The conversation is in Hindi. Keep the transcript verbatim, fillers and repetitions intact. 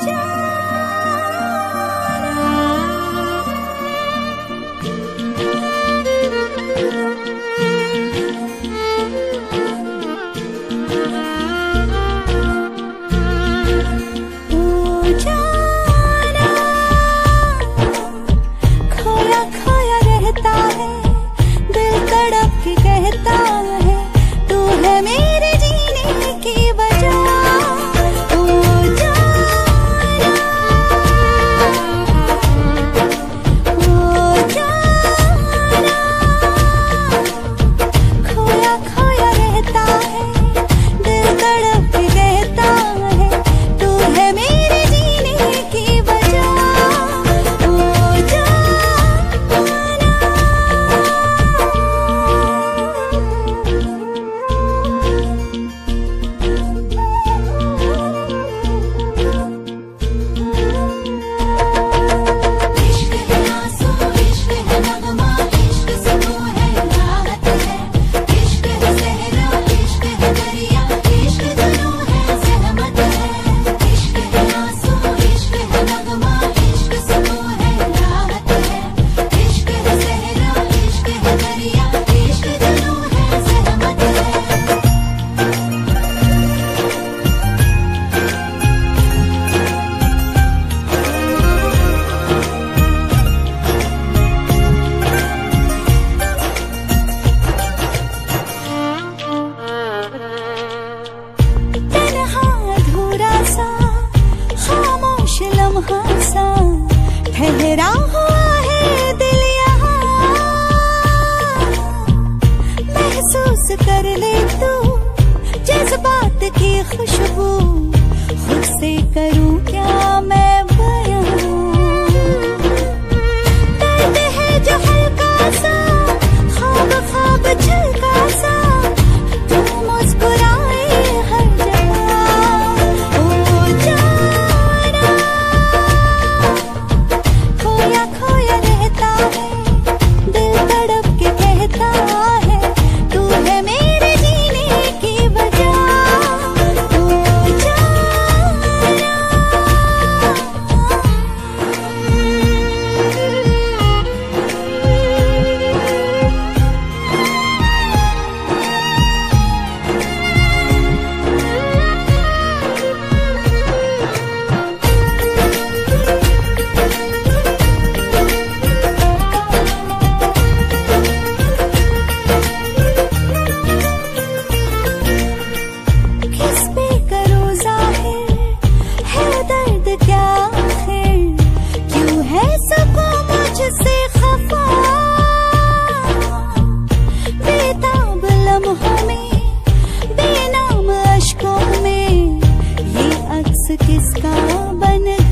ठहरा हुआ है दिल यहाँ, महसूस कर ले तू जज्बात की खुशबू, खुद से करूँ क्या मैं बयां। दर्द है जो हल्का सा, ख्वाब ख्वाब झलका सा, तू मुस्कुराए हर जगह। ओ जाना खोया खोया रहता है, दिल तड़प के कहता है, तू है मेरे जीने की वजह। ओ जाना किस पे करूँ ज़ाहिर है दर्द क्या आखिर, क्यों है सबको मुझसे खफा। बेताब लम्हों में, बेनाम अश्कों में, ये अक्स किसका बन